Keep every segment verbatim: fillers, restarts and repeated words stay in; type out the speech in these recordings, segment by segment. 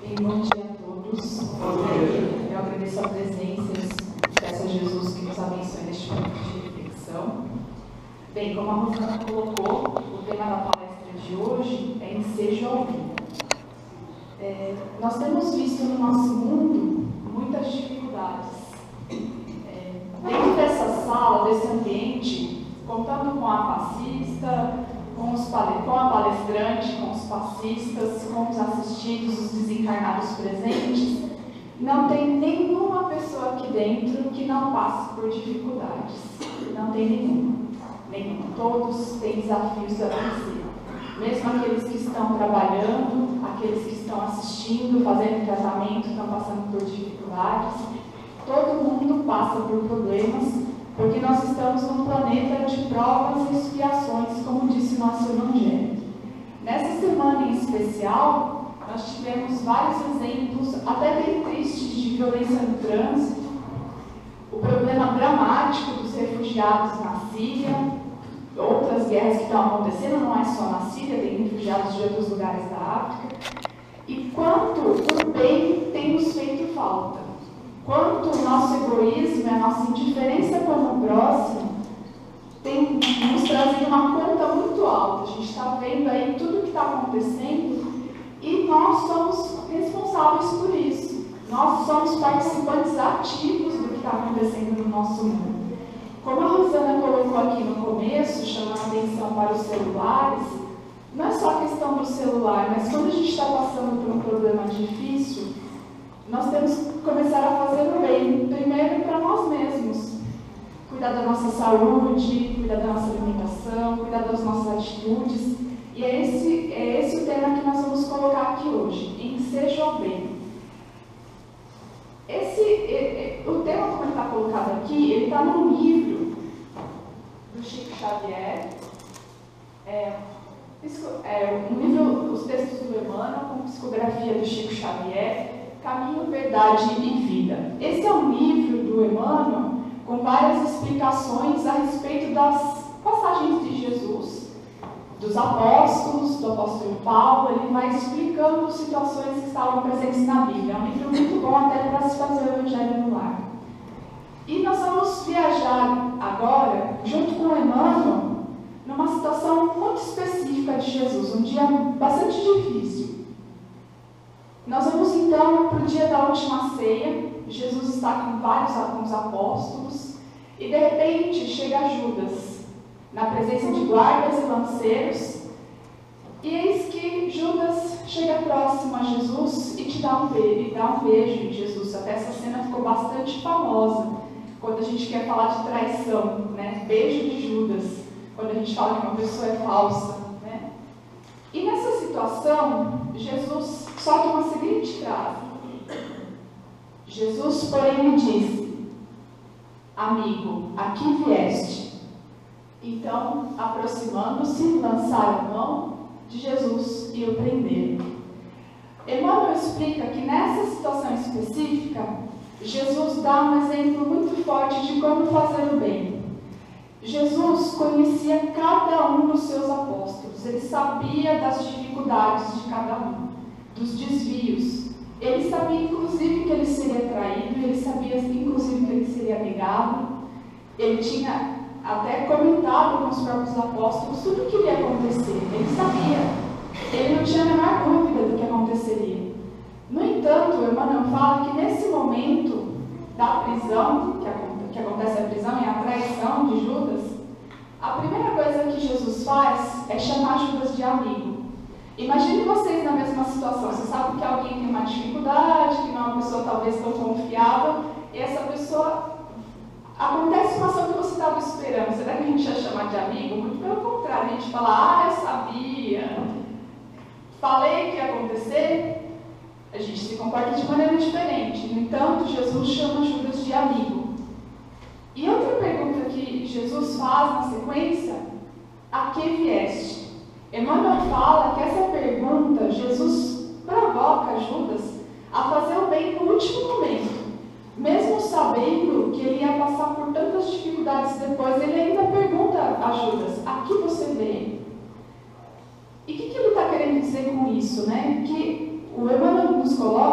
Bem, bom dia a todos. Eu agradeço a presença e peço a Jesus que nos abençoe neste momento de reflexão. Bem, como a Rosana colocou, o tema da palestra de hoje é ensejo ao bem. É, nós temos visto no nosso mundo muitas dificuldades. É, dentro dessa sala, desse ambiente, contando com a passista, com, os, com a palestrante, com os passistas, com os assistidos, os desencarnados presentes, não tem nenhuma pessoa aqui dentro que não passe por dificuldades. Não tem nenhuma. Nenhuma. Todos têm desafios a vencer. Mesmo aqueles que estão trabalhando, aqueles que estão assistindo, fazendo tratamento, estão passando por dificuldades. Todo mundo passa por problemas, porque nós estamos num planeta de provas e expiações, como disse nosso Evangelho. Nessa semana em especial, nós tivemos vários exemplos, até bem tristes, de violência no trânsito, o problema dramático dos refugiados na Síria, outras guerras que estão acontecendo, não é só na Síria, tem refugiados de outros lugares da África, e quanto o bem tem nos feito falta. Quanto o nosso egoísmo e a nossa indiferença com o próximo tem nos trazido uma conta muito alta. A gente está vendo aí tudo o que está acontecendo e nós somos responsáveis por isso. Nós somos participantes ativos do que está acontecendo no nosso mundo. Como a Rosana colocou aqui no começo, chamando a atenção para os celulares, não é só a questão do celular, mas quando a gente está passando por um problema difícil, nós temos que começar a fazer o bem, primeiro para nós mesmos. Cuidar da nossa saúde, cuidar da nossa alimentação, cuidar das nossas atitudes. E é esse, é esse o tema que nós vamos colocar aqui hoje, ensejo ao bem. Esse, é, é, o tema, como ele está colocado aqui, ele está num livro do Chico Xavier, é, é, um livro, os textos do Emmanuel, com psicografia do Chico Xavier, Caminho, Verdade e Vida. Esse é um livro do Emmanuel com várias explicações a respeito das passagens de Jesus, dos apóstolos, do apóstolo Paulo. Ele vai explicando situações que estavam presentes na Bíblia. É um livro muito bom até para se fazer o Evangelho no lar. E nós vamos viajar agora, junto com o Emmanuel, numa situação muito específica de Jesus, um dia bastante difícil. Nós vamos então para o dia da última ceia. Jesus está com vários com os apóstolos e de repente chega Judas, na presença de guardas e lanceiros, e eis que Judas chega próximo a Jesus e te dá um beijo, e dá um beijo em Jesus. Até essa cena ficou bastante famosa quando a gente quer falar de traição, né? Beijo de Judas, quando a gente fala que uma pessoa é falsa, né? E nessa situação, Jesus solta uma seguinte frase. Jesus, porém, me disse: amigo, aqui vieste. Então, aproximando-se, lançaram a mão de Jesus e o prenderam. Emmanuel explica que nessa situação específica, Jesus dá um exemplo muito forte de como fazer o bem. Jesus conhecia cada um dos seus apóstolos, ele sabia das dificuldades de cada um, dos desvios. Ele sabia, inclusive, que ele seria traído, ele sabia, inclusive, que ele seria negado. Ele tinha até comentado com os próprios apóstolos tudo o que iria acontecer. Ele sabia. Ele não tinha a menor dúvida do que aconteceria. No entanto, o Emmanuel fala que nesse momento da prisão, que, que acontece a prisão e a traição de Judas, a primeira coisa que Jesus faz é chamar Judas de amigo. Imagine vocês na mesma situação. Você sabe que alguém tem uma dificuldade, que não é uma pessoa talvez tão confiável, e essa pessoa, acontece uma ação que você estava esperando. Será que a gente ia chamar de amigo? Muito pelo contrário, a gente fala: ah, eu sabia, falei que ia acontecer. A gente se comporta de maneira diferente. No entanto, Jesus chama Judas de amigo. E outra pergunta que Jesus faz na sequência: a que vieste? Emmanuel fala que essa pergunta, Jesus provoca Judas a fazer o bem no último momento. Mesmo sabendo que ele ia passar por tantas dificuldades depois, ele ainda pergunta a Judas: a que você veio? E o que, que ele está querendo dizer com isso, né? Que o Emmanuel nos coloca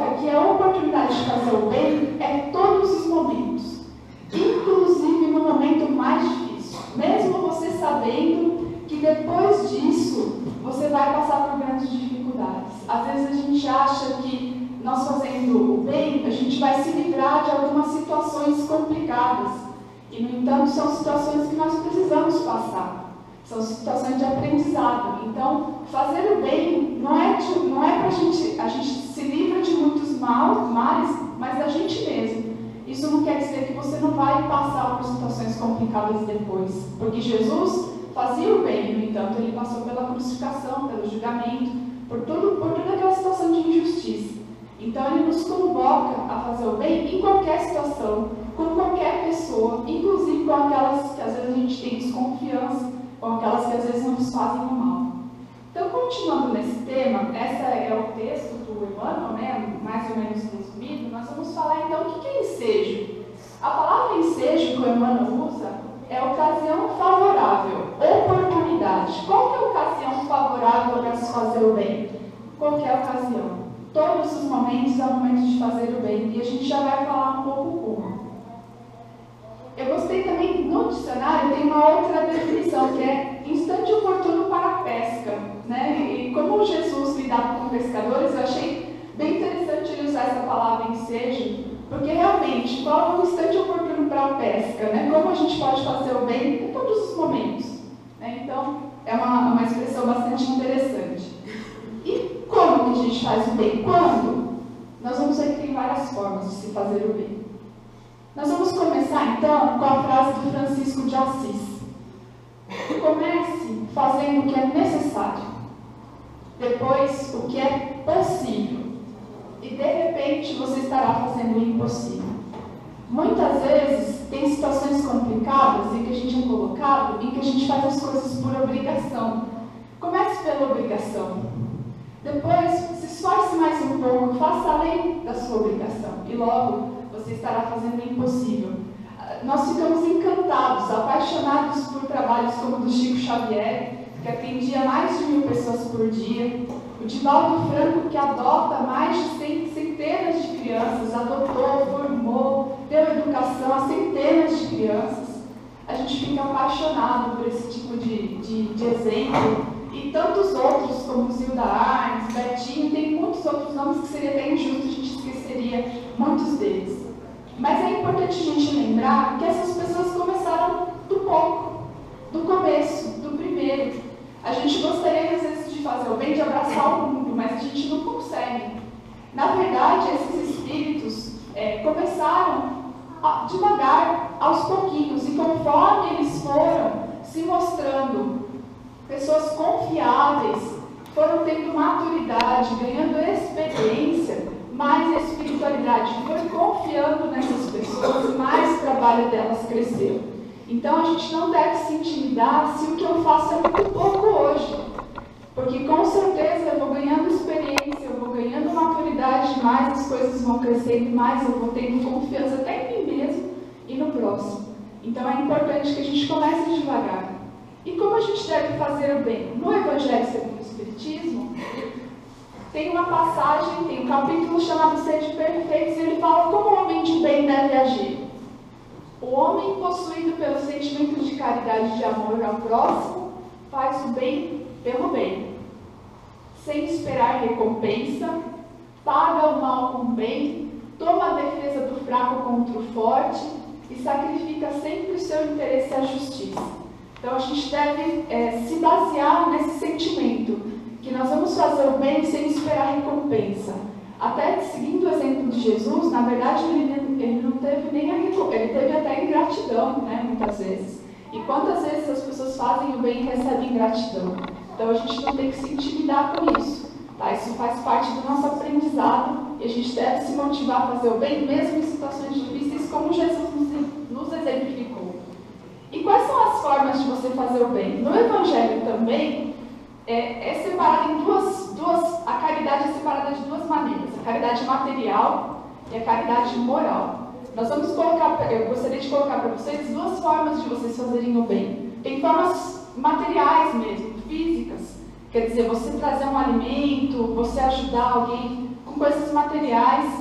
fazer o bem é todos os momentos, inclusive no momento mais difícil, mesmo você sabendo que depois disso você vai passar por grandes dificuldades. Às vezes a gente acha que nós fazendo o bem, a gente vai se livrar de algumas situações complicadas. E, no entanto, são situações que nós precisamos passar. São situações de aprendizado. Então, fazer o bem não é, não é para a gente... A gente se livra de muitos mal, males, mas da gente mesmo. Isso não quer dizer que você não vai passar por situações complicadas depois. Porque Jesus fazia o bem, no entanto, ele passou pela crucificação, pelo julgamento, por, tudo, por toda aquela situação de injustiça. Então, ele nos convoca a fazer o bem em qualquer situação, com qualquer pessoa, inclusive com aquelas que às vezes a gente tem desconfiança, com aquelas que às vezes nos fazem o mal. Então, continuando nesse tema, esse é o texto do Emmanuel, né, mais ou menos resumido, nós vamos falar então o que é ensejo. A palavra ensejo que o Emmanuel usa é ocasião favorável, oportunidade. Qual que é a ocasião favorável para se fazer o bem? Qualquer ocasião. Todos os momentos é o momento de fazer o bem, e a gente já vai falar um pouco como. Eu gostei também, no dicionário tem uma outra definição, que é instante oportuno para a pesca, né? E como Jesus lidava com pescadores, eu achei bem interessante ele usar essa palavra ensejo, porque realmente, qual é o instante oportuno para a pesca, né? Como a gente pode fazer o bem em todos os momentos, né? Então, é uma, uma expressão bastante interessante. E como que a gente faz o bem? Quando? Nós vamos ver que tem várias formas de se fazer o bem. Nós vamos começar, então, com a frase do Francisco de Assis. Comece fazendo o que é necessário, depois o que é possível, e de repente você estará fazendo o impossível. Muitas vezes tem situações complicadas em que a gente é colocado, em que a gente faz as coisas por obrigação. Comece pela obrigação. Depois, se esforce mais um pouco, faça além da sua obrigação, e logo você estará fazendo o impossível. Nós ficamos encantados, apaixonados por trabalhos como o do Chico Xavier, que atendia mais de mil pessoas por dia, o Divaldo Franco, que adota mais de centenas de crianças, adotou, formou, deu educação a centenas de crianças. A gente fica apaixonado por esse tipo de, de, de exemplo, e tantos outros, como Zilda Arnes, Betinho, tem muitos outros nomes que seria até injusto, a gente esqueceria muitos deles. Mas é importante a gente lembrar que essas pessoas começaram do pouco, do começo, do primeiro. A gente gostaria, às vezes, de fazer o bem, de abraçar o mundo, mas a gente não consegue. Na verdade, esses espíritos é, começaram a, devagar, aos pouquinhos, e conforme eles foram se mostrando pessoas confiáveis, foram tendo maturidade, ganhando experiência, mais espiritualidade, foi confiando nessas pessoas, mais o trabalho delas cresceu. Então a gente não deve se intimidar se o que eu faço é muito pouco hoje, porque com certeza eu vou ganhando experiência, eu vou ganhando maturidade, mais as coisas vão crescendo, mais eu vou tendo confiança até em mim mesmo e no próximo. Então é importante que a gente comece devagar. E como a gente deve fazer o bem? No Evangelho segundo o Espiritismo, tem uma passagem, tem um capítulo chamado Sede Perfeitos, e ele fala como o homem de bem deve agir. O homem possuído pelo sentimento de caridade e de amor ao próximo faz o bem pelo bem, sem esperar recompensa, paga o mal com o bem, toma a defesa do fraco contra o forte e sacrifica sempre o seu interesse à justiça. Então a gente deve é, se basear nesse sentimento, que nós vamos fazer o bem sem esperar recompensa. Até seguindo o exemplo de Jesus, na verdade ele, ele não teve nem a recompensa, ele teve até ingratidão, né, muitas vezes. E quantas vezes as pessoas fazem o bem e recebem ingratidão? Então a gente não tem que se intimidar com isso. Tá? Isso faz parte do nosso aprendizado e a gente deve se motivar a fazer o bem, mesmo em situações difíceis, como Jesus nos, nos exemplificou. E quais são as formas de você fazer o bem? No Evangelho também, é, é separado em duas, duas... A caridade é separada de duas maneiras. A caridade material e a caridade moral. Nós vamos colocar... Eu gostaria de colocar para vocês duas formas de vocês fazerem o bem. Tem formas materiais mesmo, físicas. Quer dizer, você trazer um alimento, você ajudar alguém com coisas materiais.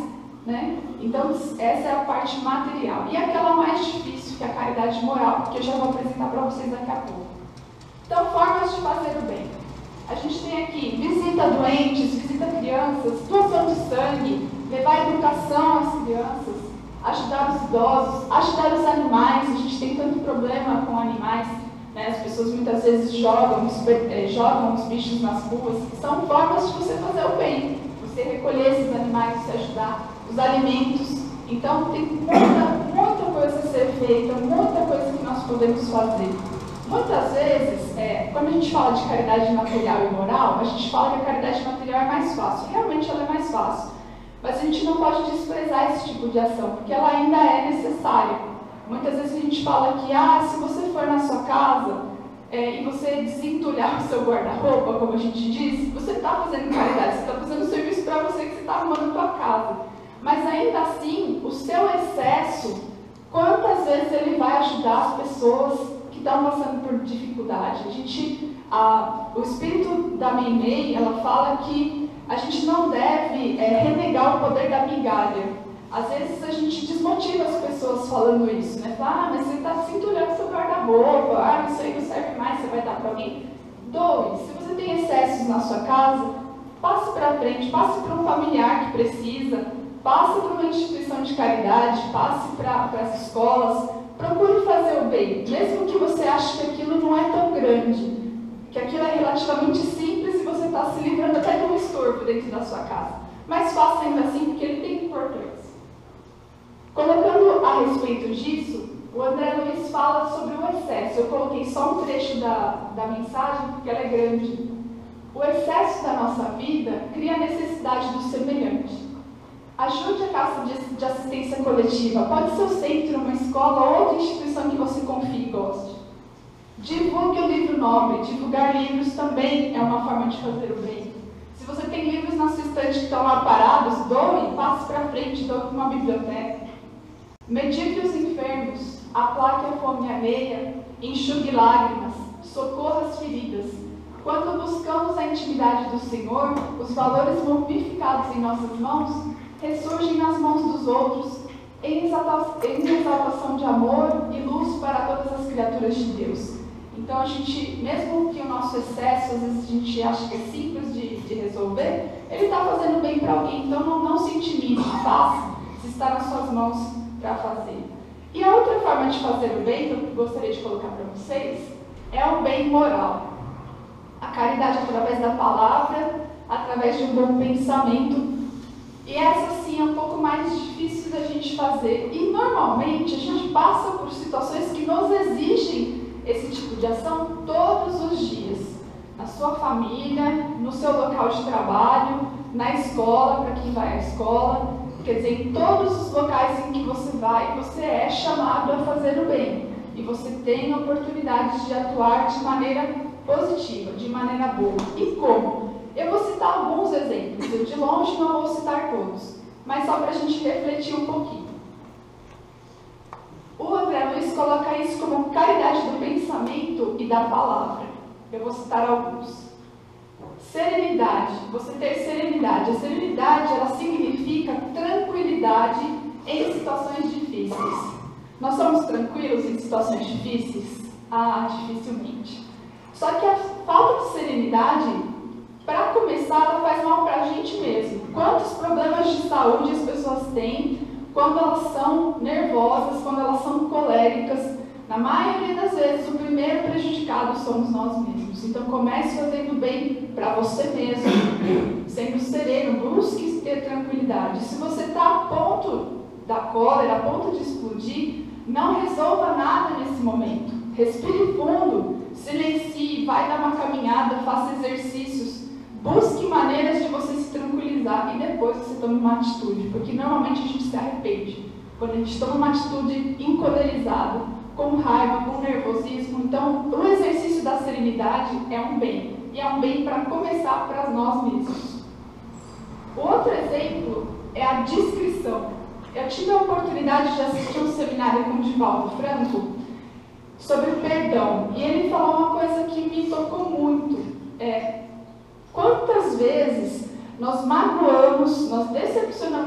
né? Então, essa é a parte material. E aquela mais difícil, que é a caridade moral, que eu já vou apresentar para vocês daqui a pouco. Então, formas de fazer o bem. A gente tem aqui visita doentes, visita crianças, doação de sangue, levar educação às crianças, ajudar os idosos, ajudar os animais. A gente tem tanto problema com animais, né? As pessoas muitas vezes jogam os, eh, jogam os bichos nas ruas. São formas de você fazer o bem, você recolher esses animais, você ajudar os alimentos. Então tem muita, muita coisa a ser feita, muita coisa que nós podemos fazer. Muitas vezes, é, quando a gente fala de caridade material e moral, a gente fala que a caridade material é mais fácil. Realmente ela é mais fácil. Mas a gente não pode desprezar esse tipo de ação, porque ela ainda é necessária. Muitas vezes a gente fala que, ah, se você for na sua casa é, e você desentulhar o seu guarda-roupa, como a gente diz, você está fazendo caridade, você está fazendo serviço para você que você está arrumando a sua casa. Mas ainda assim, o seu excesso, quantas vezes ele vai ajudar as pessoas que estão passando por dificuldade? A gente, a, o espírito da Meimei, ela fala que a gente não deve é, renegar o poder da migalha. Às vezes a gente desmotiva as pessoas falando isso, né? Fala, ah, mas você está cinturando seu guarda-roupa, ah, isso aí não serve mais, você vai dar para alguém? Doe. Se você tem excessos na sua casa, passe para frente, passe para um familiar que precisa, passe para uma instituição de caridade, passe para as escolas, procure fazer o bem, mesmo que você ache que aquilo não é tão grande, que aquilo é relativamente simples e você está se livrando até de um estorvo dentro da sua casa. Mas faça ainda assim, porque ele tem importância. Colocando a respeito disso, o André Luiz fala sobre o excesso. Eu coloquei só um trecho da, da mensagem, porque ela é grande. O excesso da nossa vida cria a necessidade do semelhante. Ajude a casa de, de assistência coletiva. Pode ser o centro, uma escola ou outra instituição que você confie e goste. Divulgue o livro nobre. Divulgar livros também é uma forma de fazer o bem. Se você tem livros na sua estante que estão lá parados, doe, passe para frente, doe para uma biblioteca. Medique os enfermos, aplaque a fome alheia, enxugue lágrimas, socorra as feridas. Quando buscamos a intimidade do Senhor, os valores momificados em nossas mãos ressurgem nas mãos dos outros, em exaltação de amor e luz para todas as criaturas de Deus. Então, a gente, mesmo que o nosso excesso, às vezes a gente acha que é simples de, de resolver, ele está fazendo bem para alguém. Então, não, não se intimide, faça, se está nas suas mãos para fazer. E a outra forma de fazer o bem, que eu gostaria de colocar para vocês, é o bem moral. A caridade através da palavra, através de um bom pensamento. E essa sim é um pouco mais difícil da gente fazer. E normalmente a gente passa por situações que nos exigem esse tipo de ação todos os dias. Na sua família, no seu local de trabalho, na escola, para quem vai à escola. Quer dizer, em todos os locais em que você vai, você é chamado a fazer o bem. E você tem oportunidades de atuar de maneira positiva, de maneira boa. E como? Eu vou citar alguns exemplos. Eu de longe não vou citar todos, mas só para a gente refletir um pouquinho. O André Luiz coloca isso como caridade do pensamento e da palavra. Eu vou citar alguns. Serenidade, você ter serenidade. A serenidade, ela significa tranquilidade em situações difíceis. Nós somos tranquilos em situações difíceis? Ah, dificilmente. Só que a falta de serenidade, para começar, ela faz mal para a gente mesmo. Quantos problemas de saúde as pessoas têm quando elas são nervosas, quando elas são coléricas? Na maioria das vezes, o primeiro prejudicado somos nós mesmos. Então, comece fazendo bem para você mesmo, sendo sereno, busque ter tranquilidade. Se você está a ponto da cólera, a ponto de explodir, não resolva nada nesse momento. Respire fundo, silencie, vai dar uma caminhada, faça exercícios, busque maneiras de você se tranquilizar e depois você toma uma atitude, porque normalmente a gente se arrepende quando a gente toma uma atitude encolerizada, com raiva, com nervosismo. Então, o exercício da serenidade é um bem, e é um bem para começar para nós mesmos. O outro exemplo é a discrição. Eu tive a oportunidade de assistir um seminário com o Divaldo Franco sobre o perdão, e ele falou uma coisa que me tocou muito. É, quantas vezes nós magoamos, nós decepcionamos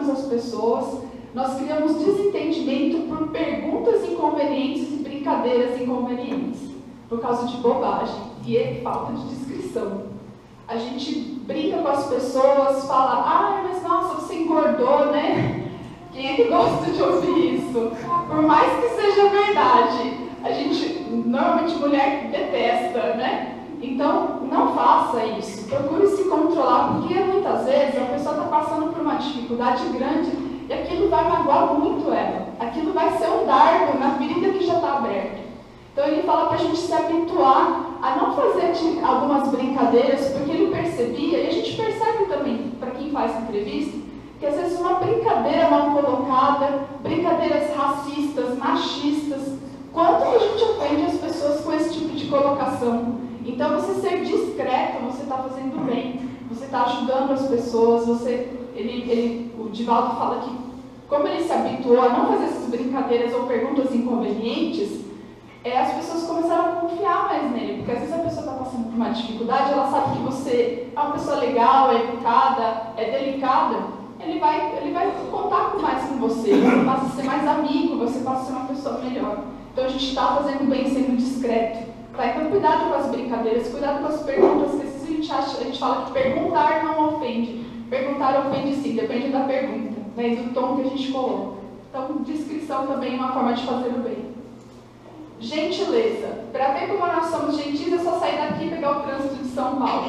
controlamos as pessoas, nós criamos desentendimento por perguntas inconvenientes e brincadeiras inconvenientes, por causa de bobagem e é falta de discrição. A gente brinca com as pessoas, fala, ah, mas nossa, você engordou, né? Quem é que gosta de ouvir isso? Por mais que seja verdade, a gente, normalmente mulher detesta, né? Então, não faça isso. Procure se controlar, porque muitas vezes a pessoa está passando por uma dificuldade grande e aquilo vai magoar muito ela. Aquilo vai ser um dardo na ferida que já está aberta. Então, ele fala para a gente se habituar a não fazer algumas brincadeiras, porque ele percebia, e a gente percebe também, para quem faz entrevista, que às vezes uma brincadeira mal colocada, brincadeiras racistas, machistas, quanto que a gente ofende as pessoas com esse tipo de colocação. Então, você ser discreto, você está fazendo bem, você está ajudando as pessoas, você, ele, ele, o Divaldo fala que, como ele se habituou a não fazer essas brincadeiras ou perguntas inconvenientes, é, as pessoas começaram a confiar mais nele, porque às vezes a pessoa está passando por uma dificuldade, ela sabe que você é uma pessoa legal, é educada, é delicada, ele vai, ele vai contar mais com você, você passa a ser mais amigo, você passa a ser uma pessoa melhor. Então a gente está fazendo bem sendo discreto. Tá? Então cuidado com as brincadeiras, cuidado com as perguntas, que às vezes a gente, acha, a gente fala que perguntar não ofende. Perguntar ofende sim, depende da pergunta, né, e do tom que a gente coloca. Então descrição também é uma forma de fazer o bem. Gentileza. Para ver como nós somos gentis, é só sair daqui e pegar o trânsito de São Paulo.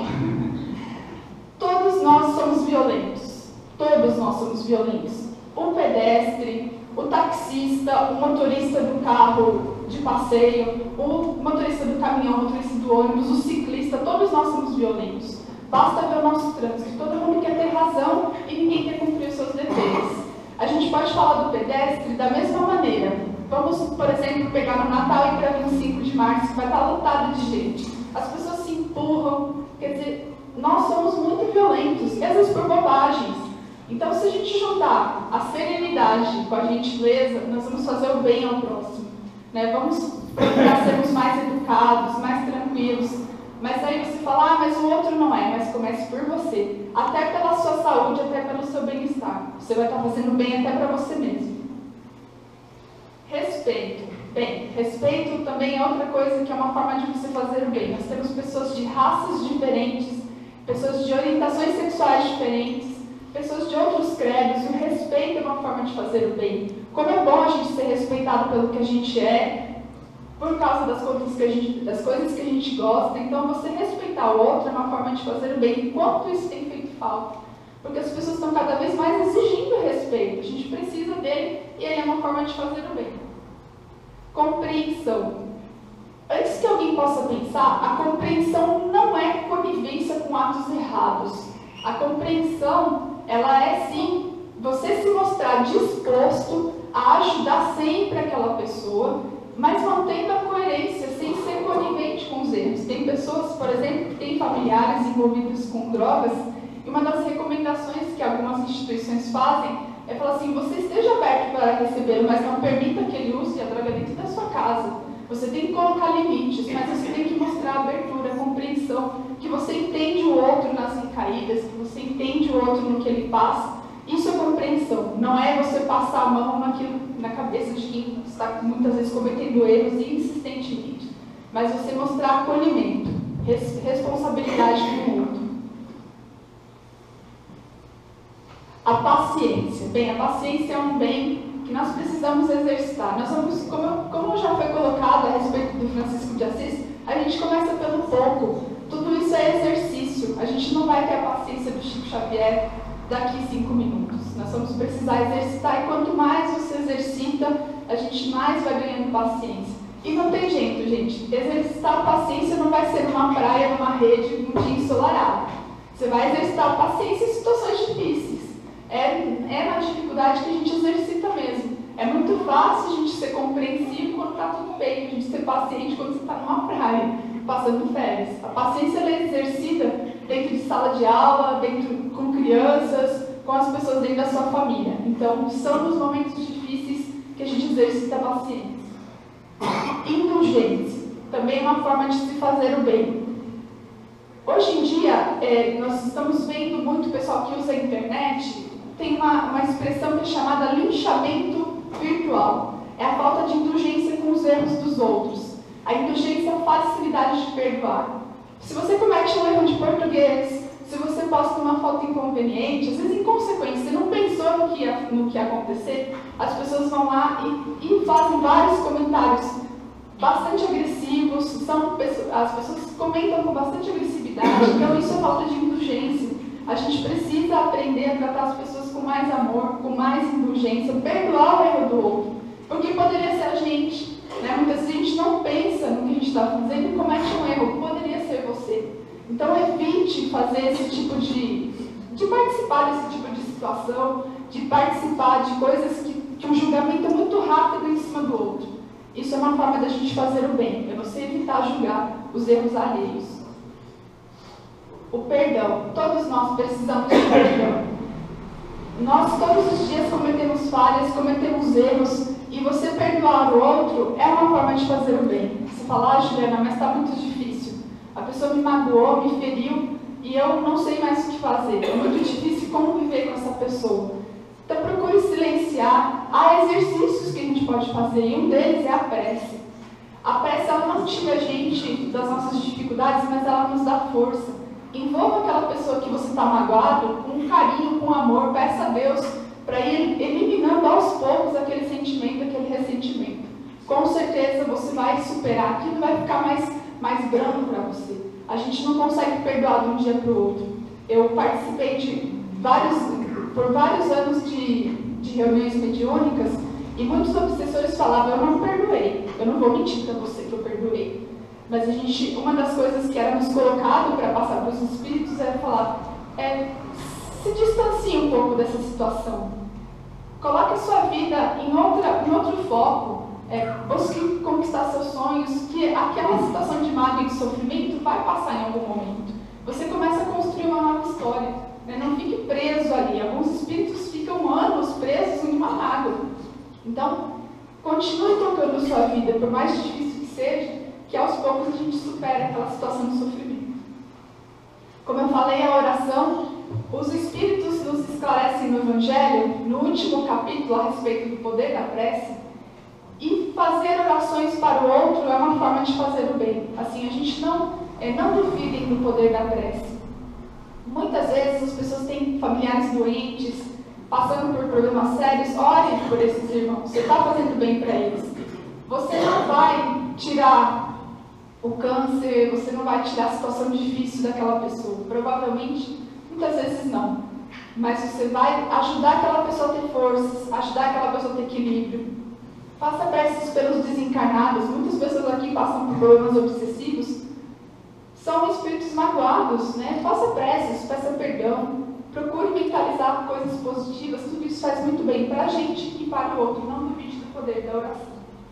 Todos nós somos violentos. Todos nós somos violentos. O pedestre, o taxista, o motorista do carro de passeio, o motorista do caminhão, o motorista do ônibus, o ciclista, todos nós somos violentos. Basta ver o nosso trânsito. Todo mundo quer ter razão e ninguém quer cumprir os seus deveres. A gente pode falar do pedestre da mesma maneira. Vamos, por exemplo, pegar no Natal e para vinte e cinco de março, que vai estar lotado de gente. As pessoas se empurram, quer dizer, nós somos muito violentos, e às vezes por bobagens. Então, se a gente juntar a serenidade com a gentileza, nós vamos fazer o bem ao próximo. Né? Vamos procurar sermos mais educados, mais tranquilos. Mas aí você fala, ah, mas o outro não é, mas comece por você. Até pela sua saúde, até pelo seu bem-estar. Você vai estar fazendo bem até para você mesmo. Respeito. Bem, respeito também é outra coisa que é uma forma de você fazer o bem. Nós temos pessoas de raças diferentes, pessoas de orientações sexuais diferentes, pessoas de outros credos. O respeito é uma forma de fazer o bem. Como é bom a gente ser respeitado pelo que a gente é, por causa das coisas que a gente, das coisas que a gente gosta. Então, você respeitar o outro é uma forma de fazer o bem. Enquanto isso tem feito falta, porque as pessoas estão cada vez mais exigindo respeito. A gente precisa dele e ele é uma forma de fazer o bem. Compreensão. Antes que alguém possa pensar, a compreensão não é conivência com atos errados. A compreensão, ela é sim você se mostrar disposto a ajudar sempre aquela pessoa, mas mantendo a coerência, sem ser conivente com os erros. Tem pessoas, por exemplo, que têm familiares envolvidos com drogas, e uma das recomendações que algumas instituições fazem é falar assim, você esteja aberto para recebê-lo, mas não permita que ele use a droga dentro da sua casa. Você tem que colocar limites, mas você tem que mostrar abertura, compreensão, que você entende o outro nas recaídas, que você entende o outro no que ele passa. Isso é compreensão, não é você passar a mão naquilo, na cabeça de quem está muitas vezes cometendo erros e insistentemente, mas você mostrar acolhimento, res, responsabilidade com o outro. A paciência. Bem, a paciência é um bem que nós precisamos exercitar. Nós vamos, como, como já foi colocado a respeito do Francisco de Assis, a gente começa pelo pouco. Tudo isso é exercício. A gente não vai ter a paciência do Chico Xavier daqui a cinco minutos. Nós vamos precisar exercitar, e quanto mais você exercita, a gente mais vai ganhando paciência. E não tem jeito, gente. Exercitar a paciência não vai ser numa praia, numa rede, num dia ensolarado. Você vai exercitar a paciência em situações difíceis. É, é na dificuldade que a gente exercita mesmo. É muito fácil a gente ser compreensivo quando está tudo bem, a gente ser paciente quando você está numa praia, passando férias. A paciência ela é exercida dentro de sala de aula, dentro, com crianças, com as pessoas dentro da sua família. Então, são nos momentos difíceis que a gente exercita a paciência. Indulgência. Também é uma forma de se fazer o bem. Hoje em dia, é, nós estamos vendo muito pessoal que usa a internet tem uma, uma expressão que é chamada linchamento virtual. É a falta de indulgência com os erros dos outros. A indulgência é a facilidade de perdoar. Se você comete um erro de português, se você posta uma foto inconveniente, às vezes inconsequente, você não pensou no que ia, no que ia acontecer, as pessoas vão lá e, e fazem vários comentários bastante agressivos, são, as pessoas comentam com bastante agressividade, então isso é falta de indulgência. A gente precisa aprender a tratar as pessoas com mais amor, com mais indulgência, perdoar o erro do outro, porque poderia ser a gente, né? Muitas vezes a gente não pensa no que a gente está fazendo e comete um erro, poderia ser você. Então evite fazer esse tipo de, de participar desse tipo de situação, de participar de coisas que, que um julgamento é muito rápido em cima do outro. Isso é uma forma da gente fazer o bem, é você evitar julgar os erros alheios. O perdão, todos nós precisamos de perdão. Nós todos os dias cometemos falhas, cometemos erros, e você perdoar o outro é uma forma de fazer o bem. Você fala, ah, Juliana, mas está muito difícil. A pessoa me magoou, me feriu, e eu não sei mais o que fazer. É muito difícil conviver com essa pessoa. Então procure silenciar. Há exercícios que a gente pode fazer, e um deles é a prece. A prece, ela não tira a gente das nossas dificuldades, mas ela nos dá força. Envolva aquela pessoa que você está magoado com carinho, com amor, peça a Deus para ir eliminando aos poucos aquele sentimento, aquele ressentimento. Com certeza você vai superar aquilo, vai ficar mais, mais brando para você. A gente não consegue perdoar de um dia para o outro. Eu participei de vários, por vários anos de, de reuniões mediúnicas e muitos obsessores falavam, eu não perdoei, eu não vou mentir para você que eu perdoei. Mas a gente, uma das coisas que era nos colocado para passar para os espíritos era falar, é, se distancie um pouco dessa situação. Coloque a sua vida em, outra, em outro foco. É, busque conquistar seus sonhos, que aquela situação de mágoa e de sofrimento vai passar em algum momento. Você começa a construir uma nova história. Né? Não fique preso ali. Alguns espíritos ficam anos presos em uma mágoa. Então, continue tocando sua vida, por mais difícil que seja, que aos poucos a gente supera aquela situação de sofrimento. Como eu falei, a oração, os Espíritos nos esclarecem no Evangelho, no último capítulo, a respeito do poder da prece, e fazer orações para o outro é uma forma de fazer o bem. Assim, a gente não, é, não duvidem do poder da prece. Muitas vezes as pessoas têm familiares doentes, passando por problemas sérios, orem por esses irmãos, você está fazendo bem para eles. Você não vai tirar o câncer, você não vai tirar a situação difícil daquela pessoa. Provavelmente, muitas vezes não. Mas você vai ajudar aquela pessoa a ter forças, ajudar aquela pessoa a ter equilíbrio. Faça preces pelos desencarnados. Muitas pessoas aqui passam por problemas obsessivos. São espíritos magoados, né? Faça preces, peça perdão. Procure mentalizar coisas positivas. Tudo isso faz muito bem para a gente e para o outro. Não duvide do poder da oração.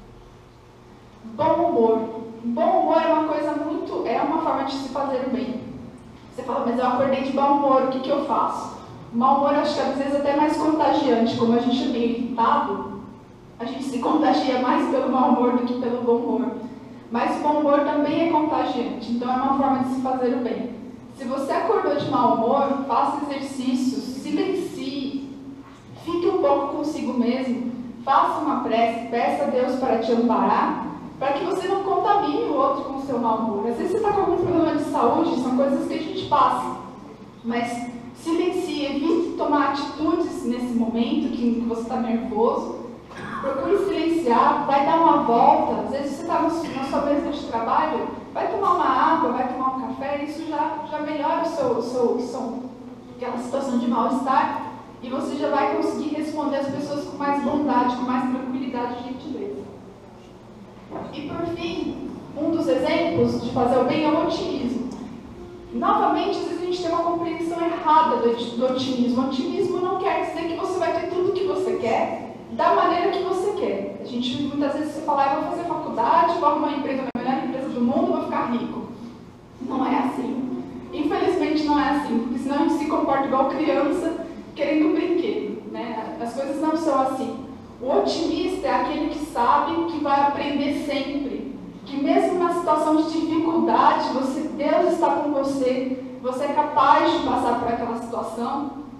Bom humor. Bom humor é uma coisa muito, é uma forma de se fazer o bem. Você fala, mas eu acordei de mau humor, o que, que eu faço? O mau humor, acho que às vezes até mais contagiante, como a gente é meio irritado, a gente se contagia mais pelo mau humor do que pelo bom humor. Mas o bom humor também é contagiante, então é uma forma de se fazer o bem. Se você acordou de mau humor, faça exercícios, silencie, fique um pouco consigo mesmo, faça uma prece, peça a Deus para te amparar, para que você não contamine o outro com o seu mau humor. Às vezes você está com algum problema de saúde, são coisas que a gente passa, mas silencie, evite tomar atitudes nesse momento que você está nervoso, procure silenciar, vai dar uma volta, às vezes você está na sua mesa de trabalho, vai tomar uma água, vai tomar um café, isso já, já melhora o seu, o seu, o seu, aquela situação de mal-estar, e você já vai conseguir responder as pessoas com mais bondade, com mais tranquilidade e gentileza. E por fim, um dos exemplos de fazer o bem é o otimismo. Novamente, às vezes a gente tem uma compreensão errada do, do otimismo. O otimismo não quer dizer que você vai ter tudo o que você quer, da maneira que você quer. A gente, muitas vezes, você fala, ah, vou fazer faculdade, vou arrumar uma empresa, a melhor empresa do mundo, vou ficar rico. Não é assim. Infelizmente não é assim, porque senão a gente se comporta igual criança querendo um brinquedo, né? As coisas não são assim. O otimista é aquele que sabe que vai aprender sempre, que mesmo na situação de dificuldade, você, Deus está com você, você é capaz de passar por aquela situação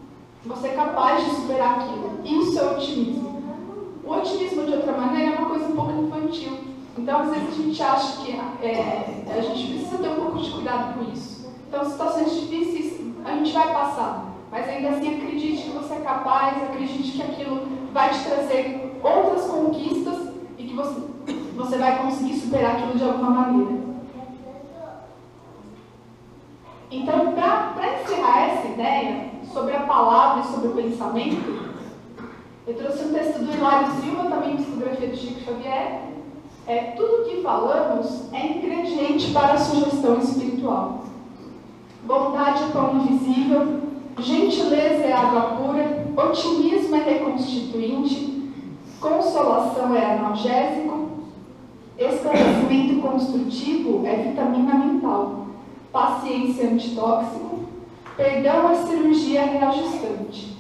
Você é capaz de superar aquilo. Isso é otimismo. O otimismo, de outra maneira, é uma coisa um pouco infantil. Então, às vezes, a gente acha que é, a gente precisa ter um pouco de cuidado com isso. Então, situações difíceis, a gente vai passar. Mas ainda assim, acredite que você é capaz, acredite que aquilo vai te trazer outras conquistas e que você, você vai conseguir superar aquilo de alguma maneira. Então, para encerrar essa ideia sobre a palavra e sobre o pensamento, eu trouxe um texto do Hilário Silva, também psicografia do Chico Xavier. É, tudo que falamos é ingrediente para a sugestão espiritual. Bondade é pão invisível, gentileza é água pura, otimismo é reconstituinte, consolação é analgésico, esclarecimento construtivo é vitamina mental, paciência é antitóxico, perdão é cirurgia reajustante.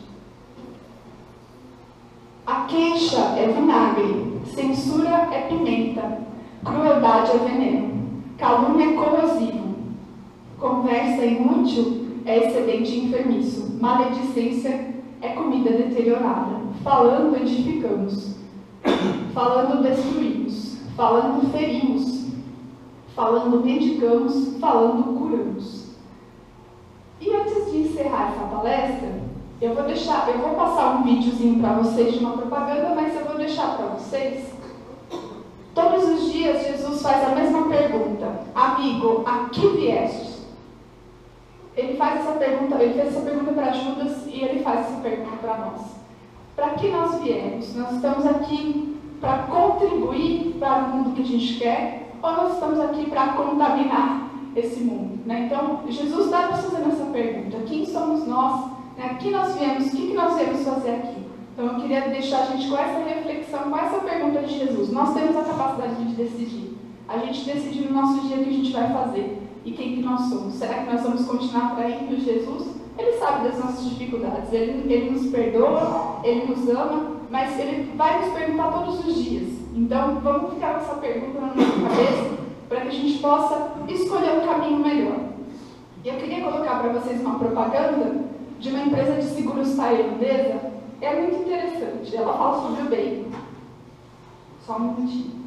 A queixa é vinagre, censura é pimenta, crueldade é veneno, calúnia é corrosivo, conversa inútil é excedente enfermiço, maledicência é comida deteriorada, falando edificamos, falando destruímos, falando ferimos, falando medicamos, falando curamos. E antes de encerrar essa palestra, eu vou deixar, eu vou passar um videozinho para vocês de uma propaganda, mas eu vou deixar para vocês. Todos os dias Jesus faz a mesma pergunta: amigo, a que vieste? Ele faz essa pergunta, ele fez essa pergunta para Judas e ele faz essa pergunta para nós. Para que nós viemos? Nós estamos aqui para contribuir para o mundo que a gente quer, ou nós estamos aqui para contaminar esse mundo? Né? Então, Jesus está nos fazendo essa pergunta: quem somos nós? Né? Aqui nós viemos, o que, que nós viemos fazer aqui? Então eu queria deixar a gente com essa reflexão, com essa pergunta de Jesus. Nós temos a capacidade de decidir. A gente decide no nosso dia o que a gente vai fazer e quem que nós somos. Será que nós vamos continuar traindo Jesus? Ele sabe das nossas dificuldades, ele, ele nos perdoa, ele nos ama, mas ele vai nos perguntar todos os dias. Então vamos ficar com essa pergunta na nossa cabeça para que a gente possa escolher um caminho melhor. E eu queria colocar para vocês uma propaganda de uma empresa de seguros tailandesa. É muito interessante. Ela fala sobre o bem. Só um minutinho.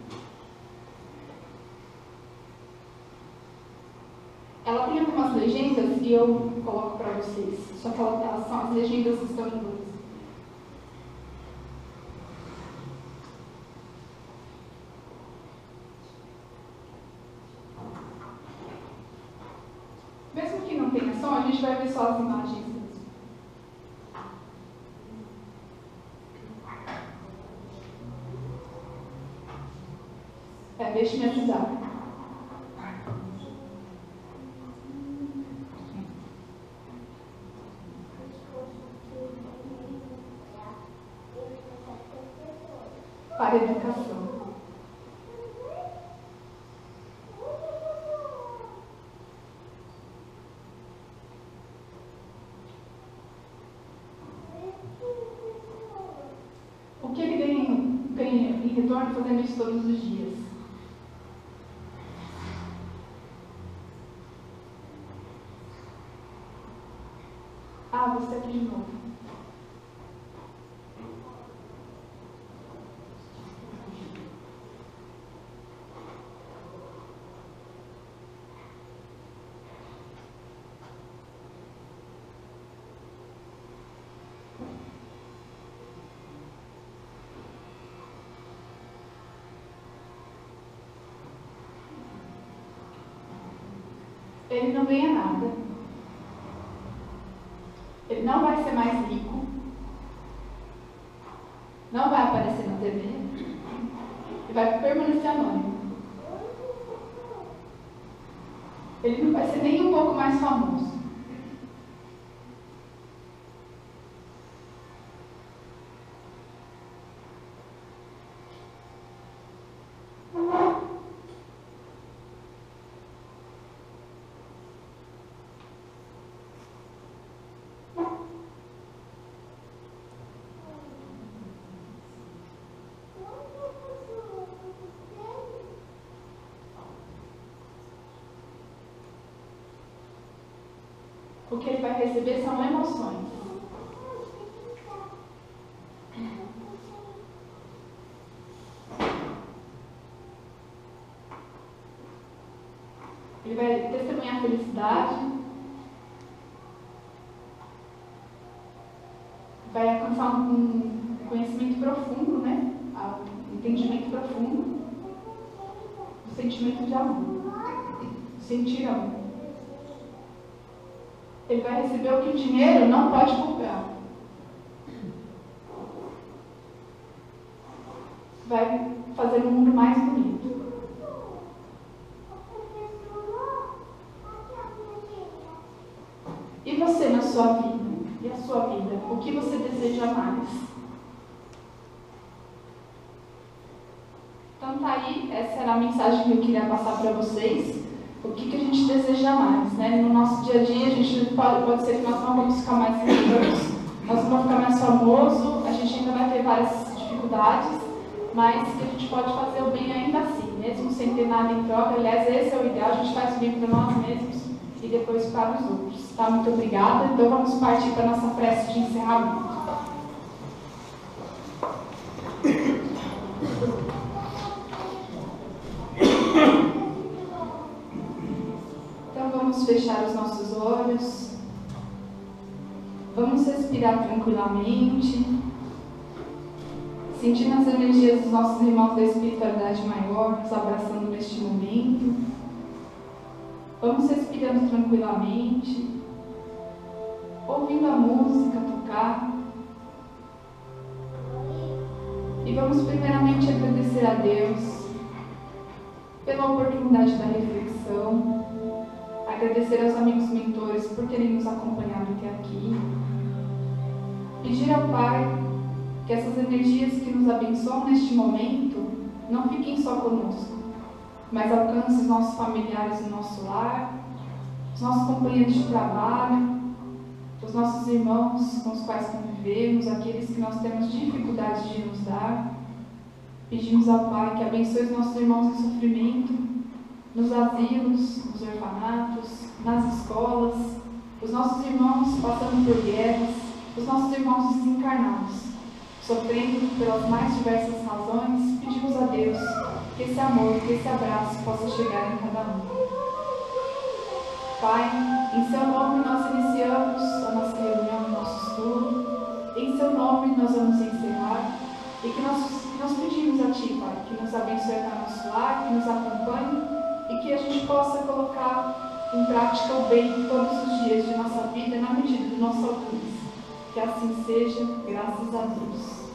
Ela tem algumas legendas e eu coloco para vocês. Só que ela, elas são as legendas que estão em inglês. Mesmo que não tenha som, a gente vai ver só as imagens mesmo. É, deixe me ajudar. Para a educação. O que ele ganha, ganha em retorno fazendo isso todos os dias? Ah, você aqui de novo. Ele não ganha nada. Ele não vai ser mais rico. Não vai aparecer na T V. Ele vai permanecer anônimo. Ele não vai ser nem um pouco mais famoso. O que ele vai receber são emoções. Ele vai testemunhar a felicidade, vai alcançar um conhecimento profundo, né? Um entendimento profundo do sentimento de amor, sentir amor. Ele vai receber o que o dinheiro não pode comprar. Vai fazer um mundo mais bonito. E você na sua vida? E a sua vida? O que você deseja mais? Então tá aí, essa era a mensagem que eu queria passar para vocês. O que, que a gente deseja mais, né? No nosso dia a dia, a gente pode, pode ser que nós não vamos ficar mais ricos, nós não vamos ficar mais famosos, a gente ainda vai ter várias dificuldades, mas que a gente pode fazer o bem ainda assim, mesmo sem ter nada em troca. Aliás, esse é o ideal, a gente faz o bem para nós mesmos e depois para os outros. Tá? Muito obrigada. Então vamos partir para a nossa prece de encerramento. Então vamos fechar os nossos olhos. Vamos respirar tranquilamente, sentindo as energias dos nossos irmãos da espiritualidade maior nos abraçando neste momento. Vamos respirando tranquilamente, ouvindo a música tocar. E vamos primeiramente agradecer a Deus pela oportunidade da reflexão, agradecer aos amigos mentores por terem nos acompanhado até aqui, pedir ao Pai que essas energias que nos abençoam neste momento não fiquem só conosco, mas alcancem os nossos familiares no nosso lar, os nossos companheiros de trabalho, os nossos irmãos com os quais convivemos, aqueles que nós temos dificuldade de nos dar. Pedimos ao Pai que abençoe os nossos irmãos em sofrimento, nos asilos, nos orfanatos, nas escolas, os nossos irmãos passando por guerras, os nossos irmãos desencarnados, sofrendo pelas mais diversas razões. Pedimos a Deus que esse amor, que esse abraço possa chegar em cada um. Pai, em seu nome nós iniciamos a nossa reunião, o nosso estudo. Em seu nome nós vamos encerrar e que nós, que nós pedimos a Ti, Pai, que nos abençoe para nosso lar, que nos acompanhe e que a gente possa colocar em prática o bem todos os dias de nossa vida na medida do nosso alcance. Que assim seja, graças a Deus.